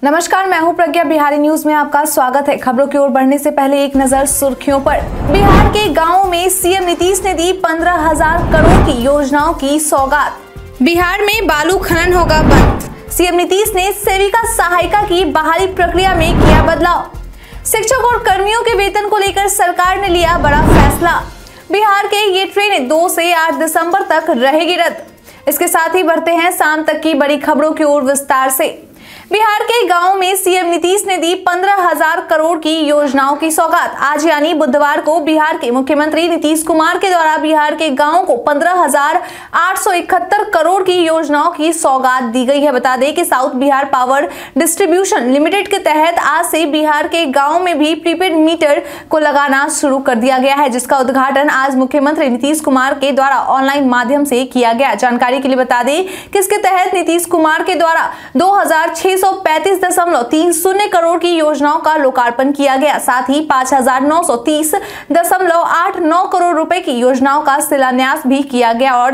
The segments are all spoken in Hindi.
नमस्कार, मैं हूं प्रज्ञा। बिहारी न्यूज में आपका स्वागत है। खबरों की ओर बढ़ने से पहले एक नजर सुर्खियों पर। बिहार के गांवों में सीएम नीतीश ने दी 15,000 करोड़ की योजनाओं की सौगात। बिहार में बालू खनन होगा बंद। सीएम नीतीश ने सेविका सहायिका की बहाली प्रक्रिया में किया बदलाव। शिक्षक और कर्मियों के वेतन को लेकर सरकार ने लिया बड़ा फैसला। बिहार के ये ट्रेनें 2 से 8 दिसंबर तक रहेगी रद्द। इसके साथ ही बढ़ते हैं शाम तक की बड़ी खबरों की ओर विस्तार से। बिहार के गांवों में सीएम नीतीश ने दी 15,000 करोड़ की योजनाओं की सौगात। आज यानी बुधवार को बिहार के मुख्यमंत्री नीतीश कुमार के द्वारा बिहार के गांवों को 15,871 करोड़ की योजनाओं की सौगात दी गई है। बता दें कि South Bihar Power Distribution Limited के तहत आज से बिहार के गाँव में भी प्रीपेड मीटर को लगाना शुरू कर दिया गया है, जिसका उद्घाटन आज मुख्यमंत्री नीतीश कुमार के द्वारा ऑनलाइन माध्यम से किया गया। जानकारी के लिए बता दें कि इसके तहत नीतीश कुमार के द्वारा 2,635.30 करोड़ की योजनाओं का लोकार्पण किया गया। साथ ही 5,930.89 करोड़ रुपए की योजनाओं का शिलान्यास भी किया गया और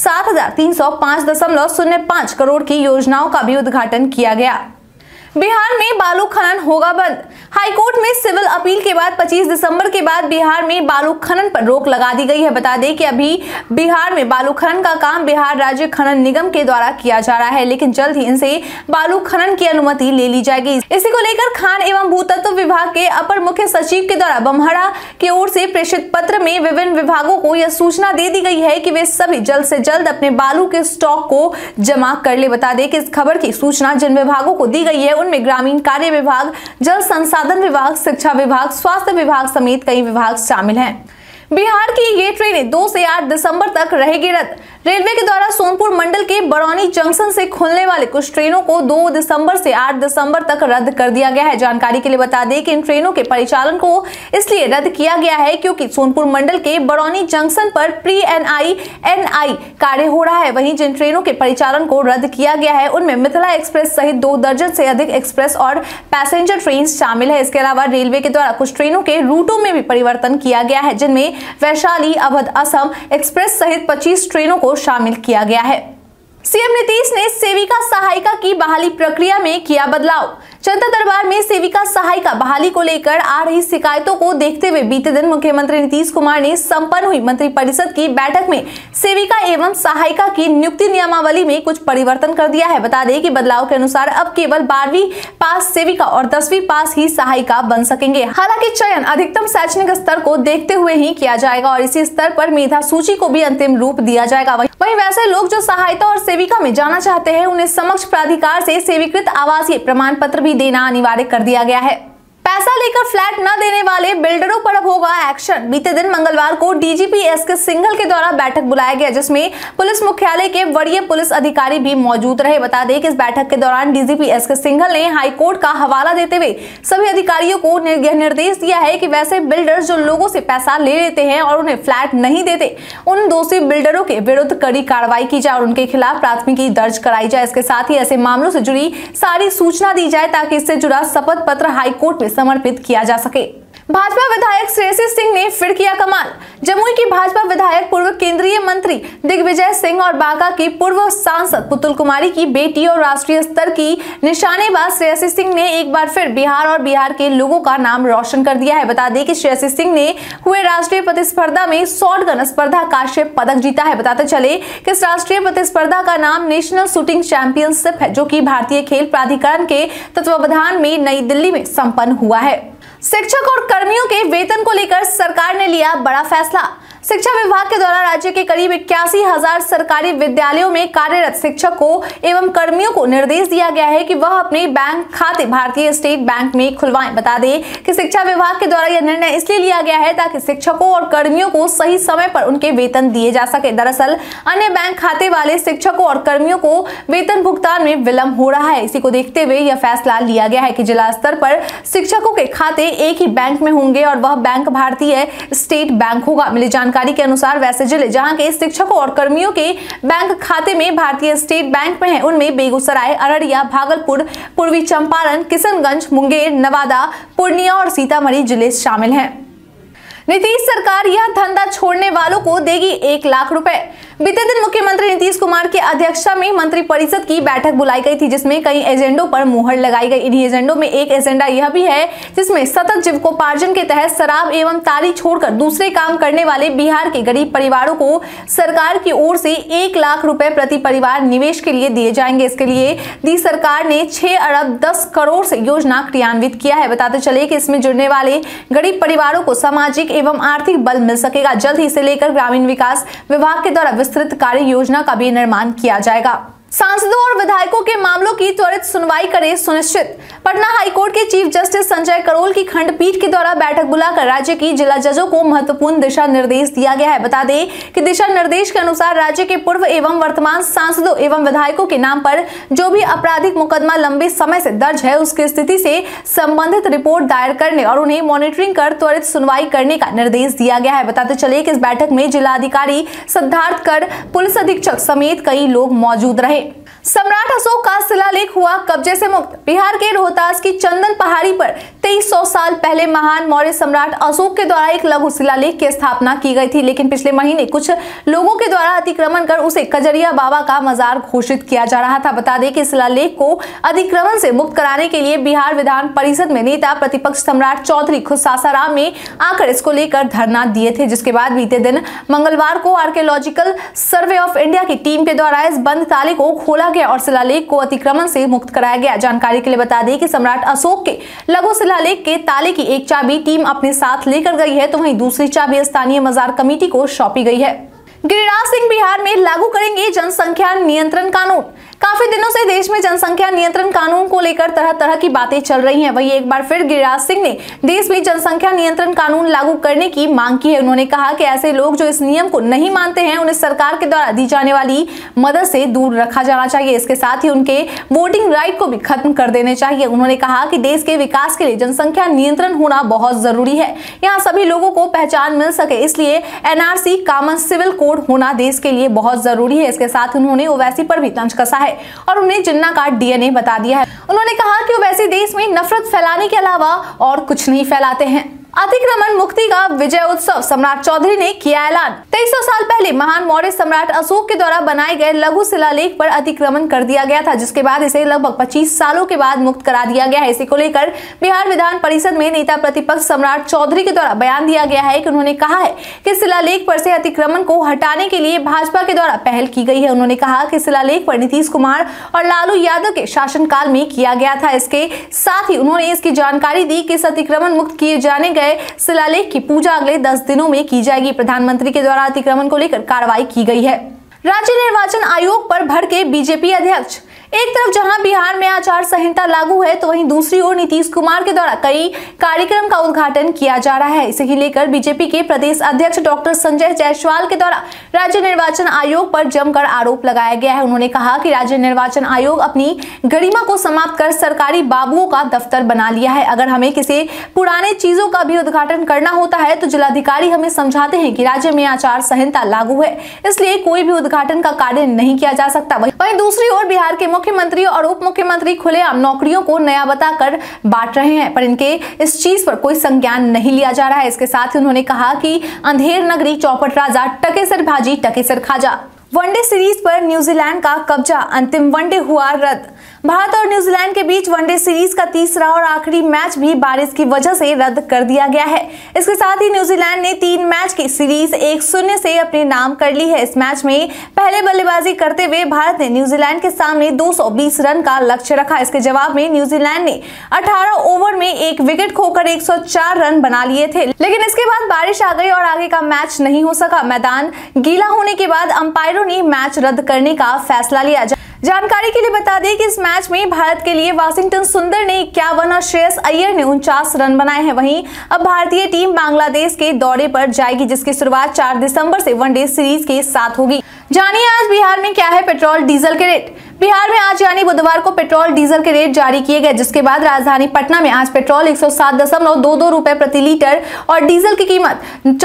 7,305.05 करोड़ की योजनाओं का भी उद्घाटन किया गया। बिहार में बालू खनन होगा बंद। हाईकोर्ट में सिविल अपील के बाद 25 दिसंबर के बाद बिहार में बालू खनन पर रोक लगा दी गई है। बता दें कि अभी बिहार में बालू खनन का काम बिहार राज्य खनन निगम के द्वारा किया जा रहा है, लेकिन जल्द ही इनसे बालू खनन की अनुमति ले ली जाएगी। इसी को लेकर खान एवं भूतत्व विभाग के अपर मुख्य सचिव के द्वारा बमहड़ा की ओर से प्रेषित पत्र में विभिन्न विभागों को यह सूचना दे दी गई है कि वे सभी जल्द से जल्द अपने बालू के स्टॉक को जमा कर ले। बता दें कि इस खबर की सूचना जिन विभागों को दी गई है उनमें ग्रामीण कार्य विभाग, जल संसाधन विभाग, शिक्षा विभाग, स्वास्थ्य विभाग समेत कई विभाग शामिल हैं। बिहार की ये ट्रेनें 2 से 8 दिसंबर तक रहेगी रद्द। रेलवे के द्वारा सोनपुर मंडल के बरौनी जंक्शन से खुलने वाले कुछ ट्रेनों को 2 दिसंबर से 8 दिसंबर तक रद्द कर दिया गया है। जानकारी के लिए बता दें कि इन ट्रेनों के परिचालन को इसलिए रद्द किया गया है क्योंकि सोनपुर मंडल के बरौनी जंक्शन पर प्री एनआई कार्य हो रहा है। वहीं जिन ट्रेनों के परिचालन को रद्द किया गया है उनमें मिथिला एक्सप्रेस सहित 2 दर्जन से अधिक एक्सप्रेस और पैसेंजर ट्रेन शामिल है। इसके अलावा रेलवे के द्वारा कुछ ट्रेनों के रूटों में भी परिवर्तन किया गया है, जिनमें वैशाली, अवध, असम एक्सप्रेस सहित 25 ट्रेनों को शामिल किया गया है। सीएम नीतीश ने सेविका सहायिका की बहाली प्रक्रिया में किया बदलाव। जनता दरबार में सेविका सहायिका बहाली को लेकर आ रही शिकायतों को देखते हुए बीते दिन मुख्यमंत्री नीतीश कुमार ने संपन्न हुई मंत्रिपरिषद की बैठक में सेविका एवं सहायिका की नियुक्ति नियमावली में कुछ परिवर्तन कर दिया है। बता दें कि बदलाव के अनुसार अब केवल 12वीं पास सेविका और 10वीं पास ही सहायिका बन सकेंगे। हालांकि चयन अधिकतम शैक्षणिक स्तर को देखते हुए ही किया जाएगा और इसी स्तर पर मेधा सूची को भी अंतिम रूप दिया जाएगा। वहीं वैसे लोग जो सहायता और सेविका में जाना चाहते हैं उन्हें समक्ष प्राधिकार से सेवीकृत आवासीय प्रमाण पत्र भी देना अनिवार्य कर दिया गया है। पैसा लेकर फ्लैट न देने वाले बिल्डरों पर अब होगा एक्शन। बीते दिन मंगलवार को डीजीपी एसके सिंघल के द्वारा बैठक बुलाया गया, जिसमें पुलिस मुख्यालय के वरीय पुलिस अधिकारी भी मौजूद रहे। बता दें कि इस बैठक के दौरान डीजीपी एसके सिंघल ने हाईकोर्ट का हवाला देते हुए सभी अधिकारियों को यह निर्देश दिया है कि वैसे बिल्डर्स जो लोगों से पैसा ले लेते हैं और उन्हें फ्लैट नहीं देते, उन दोषी बिल्डरों के विरुद्ध कड़ी कार्रवाई की जाए और उनके खिलाफ प्राथमिकी दर्ज कराई जाए। इसके साथ ही ऐसे मामलों से जुड़ी सारी सूचना दी जाए ताकि इससे जुड़ा शपथ पत्र हाईकोर्ट में समर्पित किया जा सके। भाजपा विधायक श्रेयसी सिंह ने फिर किया कमाल। जमुई की भाजपा विधायक पूर्व केंद्रीय मंत्री दिग्विजय सिंह और बांका की पूर्व सांसद पुतुल कुमारी की बेटी और राष्ट्रीय स्तर की निशानेबाज श्रेयसी सिंह ने एक बार फिर बिहार और बिहार के लोगों का नाम रोशन कर दिया है। बता दें कि श्रेयसी सिंह ने हुए राष्ट्रीय प्रतिस्पर्धा में शॉटगन स्पर्धा कांस्य पदक जीता है। बताते चले कि इस राष्ट्रीय प्रतिस्पर्धा का नाम नेशनल शूटिंग चैंपियनशिप है, जो कि भारतीय खेल प्राधिकरण के तत्वावधान में नई दिल्ली में संपन्न हुआ है। शिक्षक और कर्मियों के वेतन को लेकर सरकार ने लिया बड़ा फैसला। शिक्षा विभाग के द्वारा राज्य के करीब 81,000 सरकारी विद्यालयों में कार्यरत शिक्षकों एवं कर्मियों को निर्देश दिया गया है कि वह अपने बैंक खाते भारतीय स्टेट बैंक में खुलवाएं। बता दें कि शिक्षा विभाग के द्वारा यह निर्णय इसलिए लिया गया है ताकि शिक्षकों और कर्मियों को सही समय पर उनके वेतन दिए जा सके। दरअसल अन्य बैंक खाते वाले शिक्षकों और कर्मियों को वेतन भुगतान में विलंब हो रहा है। इसी को देखते हुए यह फैसला लिया गया है कि जिला स्तर पर शिक्षकों के खाते एक ही बैंक में होंगे और वह बैंक भारतीय स्टेट बैंक होगा। मिली जानकारी के अनुसार वैसे जिले जहां के शिक्षकों और कर्मियों के बैंक खाते में भारतीय स्टेट बैंक में है, उनमें बेगूसराय, अररिया, भागलपुर, पूर्वी चंपारण, किशनगंज, मुंगेर, नवादा, पूर्णिया और सीतामढ़ी जिले शामिल हैं। नीतीश सरकार यह धंधा छोड़ने वालों को देगी 1 लाख रुपए। बीते दिन मुख्यमंत्री नीतीश कुमार की अध्यक्षता में मंत्रिपरिषद की बैठक बुलाई गई थी, जिसमें कई एजेंडों पर मुहर लगाई गई। इन्हीं एजेंडों में एक एजेंडा यह भी है जिसमें सतत जीविकोपार्जन के तहत शराब एवं तारी छोड़कर दूसरे काम करने वाले बिहार के गरीब परिवारों को सरकार की ओर से 1 लाख रुपए प्रति परिवार निवेश के लिए दिए जाएंगे। इसके लिए दी सरकार ने 6 अरब 10 करोड़ से योजना क्रियान्वित किया है। बताते चले कि इसमें जुड़ने वाले गरीब परिवारों को सामाजिक एवं आर्थिक बल मिल सकेगा। जल्द ही इसे लेकर ग्रामीण विकास विभाग के द्वारा विस्तृत कार्य योजना का भी निर्माण किया जाएगा। सांसदों और विधायकों के मामलों की त्वरित सुनवाई करे सुनिश्चित। पटना हाईकोर्ट के चीफ जस्टिस संजय करोल की खंडपीठ के द्वारा बैठक बुलाकर राज्य की जिला जजों को महत्वपूर्ण दिशा निर्देश दिया गया है। बता दें कि दिशा निर्देश के अनुसार राज्य के पूर्व एवं वर्तमान सांसदों एवं विधायकों के नाम पर जो भी आपराधिक मुकदमा लंबे समय से दर्ज है उसकी स्थिति से संबंधित रिपोर्ट दायर करने और उन्हें मॉनिटरिंग कर त्वरित सुनवाई करने का निर्देश दिया गया है। बताते चले कि इस बैठक में जिलाधिकारी सिद्धार्थ कर, पुलिस अधीक्षक समेत कई लोग मौजूद रहे। सम्राट अशोक का शिलालेख हुआ कब्जे से मुक्त। बिहार के रोहतास की चंदन पहाड़ी पर 2300 साल पहले महान मौर्य सम्राट अशोक के द्वारा एक लघु शिलालेख की स्थापना की गई थी, लेकिन पिछले महीने कुछ लोगों के द्वारा अतिक्रमण कर उसे कजरिया बाबा का मजार घोषित किया जा रहा था। बता दें कि शिलालेख को अतिक्रमण से मुक्त कराने के लिए बिहार विधान परिषद में नेता प्रतिपक्ष सम्राट चौधरी खुद सासाराम में आकर इसको लेकर धरना दिए थे, जिसके बाद बीते दिन मंगलवार को आर्कियोलॉजिकल सर्वे ऑफ इंडिया की टीम के द्वारा इस बंद ताले को खोला गया और शिलालेख को अतिक्रमण से मुक्त कराया गया। जानकारी के लिए बता दें कि सम्राट अशोक के लघु शिलालेख के ताले की एक चाबी टीम अपने साथ लेकर गई है, तो वहीं दूसरी चाबी स्थानीय मजार कमेटी को सौंपी गई है। गिरिराज सिंह बिहार में लागू करेंगे जनसंख्या नियंत्रण कानून। काफी दिनों से देश में जनसंख्या नियंत्रण कानून को लेकर तरह तरह की बातें चल रही हैं। वहीं एक बार फिर गिरिराज सिंह ने देश में जनसंख्या नियंत्रण कानून लागू करने की मांग की है। उन्होंने कहा कि ऐसे लोग जो इस नियम को नहीं मानते हैं उन्हें सरकार के द्वारा दी जाने वाली मदद से दूर रखा जाना चाहिए। इसके साथ ही उनके वोटिंग राइट को भी खत्म कर देने चाहिए। उन्होंने कहा कि देश के विकास के लिए जनसंख्या नियंत्रण होना बहुत जरूरी है। यहाँ सभी लोगों को पहचान मिल सके, इसलिए एनआरसी कॉमन सिविल कोड होना देश के लिए बहुत जरूरी है। इसके साथ उन्होंने ओवैसी पर भी तंज कसा है और उन्हें जिन्ना का डीएनए बता दिया है। उन्होंने कहा कि ओवैसी देश में नफरत फैलाने के अलावा और कुछ नहीं फैलाते हैं। अतिक्रमण मुक्ति का विजय उत्सव, सम्राट चौधरी ने किया ऐलान। 2300 साल पहले महान मौर्य सम्राट अशोक के द्वारा बनाए गए लघु शिलालेख पर अतिक्रमण कर दिया गया था, जिसके बाद इसे लगभग 25 सालों के बाद मुक्त करा दिया गया है। इसी को लेकर बिहार विधान परिषद में नेता प्रतिपक्ष सम्राट चौधरी के द्वारा बयान दिया गया है कि उन्होंने कहा है कि शिलालेख पर से अतिक्रमण को हटाने के लिए भाजपा के द्वारा पहल की गई है। उन्होंने कहा कि शिलालेख पर नीतीश कुमार और लालू यादव के शासनकाल में किया गया था। इसके साथ ही उन्होंने इसकी जानकारी दी कि इस अतिक्रमण मुक्त किए जाने गए शिलालेख की पूजा अगले 10 दिनों में की जाएगी। प्रधानमंत्री के द्वारा अतिक्रमण को लेकर कार्रवाई की गई है। राज्य निर्वाचन आयोग पर भड़के बीजेपी अध्यक्ष। एक तरफ जहां बिहार में आचार संहिता लागू है, तो वहीं दूसरी ओर नीतीश कुमार के द्वारा कई कार्यक्रम का उद्घाटन किया जा रहा है। इसे लेकर बीजेपी के प्रदेश अध्यक्ष डॉक्टर संजय जायसवाल के द्वारा राज्य निर्वाचन आयोग पर जमकर आरोप लगाया गया है। उन्होंने कहा कि राज्य निर्वाचन आयोग अपनी गरिमा को समाप्त कर सरकारी बाबुओं का दफ्तर बना लिया है। अगर हमें किसी पुराने चीजों का भी उद्घाटन करना होता है तो जिलाधिकारी हमें समझाते हैं कि राज्य में आचार संहिता लागू है, इसलिए कोई भी उद्घाटन का कार्य नहीं किया जा सकता। वहीं दूसरी ओर बिहार के मुख्यमंत्री और उप मुख्यमंत्री खुलेआम नौकरियों को नया बताकर बांट रहे हैं, पर इनके इस चीज पर कोई संज्ञान नहीं लिया जा रहा है। इसके साथ ही उन्होंने कहा कि अंधेर नगरी चौपट राजा, टकेसर भाजी टकेसर खाजा। वनडे सीरीज पर न्यूजीलैंड का कब्जा, अंतिम वनडे हुआ रद्द। भारत और न्यूजीलैंड के बीच वनडे सीरीज का तीसरा और आखिरी मैच भी बारिश की वजह से रद्द कर दिया गया है। इसके साथ ही न्यूजीलैंड ने 3 मैच की सीरीज 1-0 से अपने नाम कर ली है। इस मैच में पहले बल्लेबाजी करते हुए भारत ने न्यूजीलैंड के सामने 220 रन का लक्ष्य रखा। इसके जवाब में न्यूजीलैंड ने 18 ओवर में 1 विकेट खोकर 104 रन बना लिए थे, लेकिन इसके बाद बारिश आ गई और आगे का मैच नहीं हो सका। मैदान गीला होने के बाद अंपायरों ने मैच रद्द करने का फैसला लिया। जानकारी के लिए बता दें कि इस मैच में भारत के लिए वाशिंगटन सुंदर ने 51 और श्रेयस अय्यर ने 49 रन बनाए हैं। वहीं अब भारतीय टीम बांग्लादेश के दौरे पर जाएगी, जिसकी शुरुआत 4 दिसंबर से वनडे सीरीज के साथ होगी। जानिए आज बिहार में क्या है पेट्रोल डीजल के रेट। बिहार में आज यानी बुधवार को पेट्रोल डीजल के रेट जारी किए गए, जिसके बाद राजधानी पटना में आज पेट्रोल 107.22 रुपए प्रति लीटर और डीजल की कीमत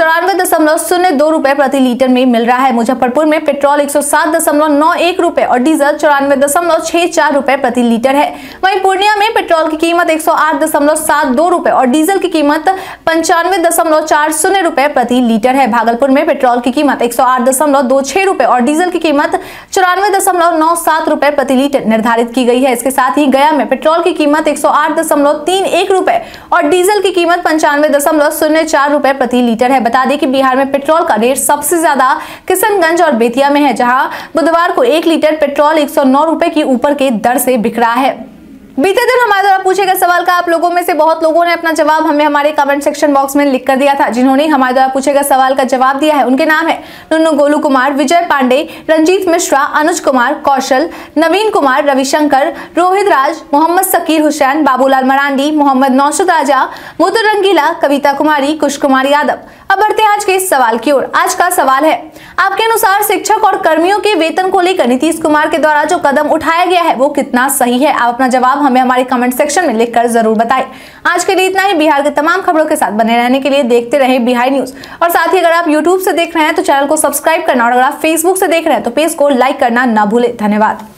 94.02 रुपए प्रति लीटर में मिल रहा है। मुजफ्फरपुर में पेट्रोल 107.91 रुपए और डीजल 94.64 रुपए प्रति लीटर है। वहीं पूर्णिया में पेट्रोल की कीमत 108.72 रुपए और डीजल की कीमत 95.40 रुपए प्रति लीटर है। भागलपुर में पेट्रोल की कीमत 108.26 रुपए और डीजल की कीमत 94.97 रुपए प्रति लीटर निर्धारित की गई है। इसके साथ ही गया में पेट्रोल की कीमत 108.31 रुपए और डीजल की कीमत 95.04 रुपए प्रति लीटर है। बता दें कि बिहार में पेट्रोल का रेट सबसे ज्यादा किशनगंज और बेतिया में है, जहां बुधवार को 1 लीटर पेट्रोल 109 रुपए की ऊपर के दर से बिक रहा है। बीते दिन हमारे द्वारा पूछे गए सवाल का आप लोगों में से बहुत लोगों ने अपना जवाब हमें हमारे कमेंट सेक्शन बॉक्स में लिख कर दिया था। जिन्होंने हमारे द्वारा पूछे गए सवाल का जवाब दिया है उनके नाम है नुन्नू गोलू कुमार, विजय पांडे, रंजीत मिश्रा, अनुज कुमार, कौशल, नवीन कुमार, रविशंकर, रोहित राज, मोहम्मद सकीर हुसैन, बाबूलाल मरांडी, मोहम्मद नौशद राजा, मुतु रंगीला, कविता कुमारी, कुश कुमार यादव। अब बढ़ते हैं आज के इस सवाल की ओर। आज का सवाल है, आपके अनुसार शिक्षक और कर्मियों के वेतन को लेकर नीतीश कुमार के द्वारा जो कदम उठाया गया है वो कितना सही है? आप अपना जवाब हमें हमारे कमेंट सेक्शन में लिखकर जरूर बताएं। आज के लिए इतना ही। बिहार के तमाम खबरों के साथ बने रहने के लिए देखते रहें बिहार न्यूज। और साथ ही अगर आप यूट्यूब से देख रहे हैं तो चैनल को सब्सक्राइब करना और अगर आप फेसबुक से देख रहे हैं तो पेज को लाइक करना ना भूलें। धन्यवाद।